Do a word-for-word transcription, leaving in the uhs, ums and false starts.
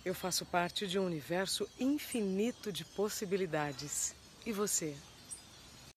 Eu faço parte de um universo infinito de possibilidades. E você?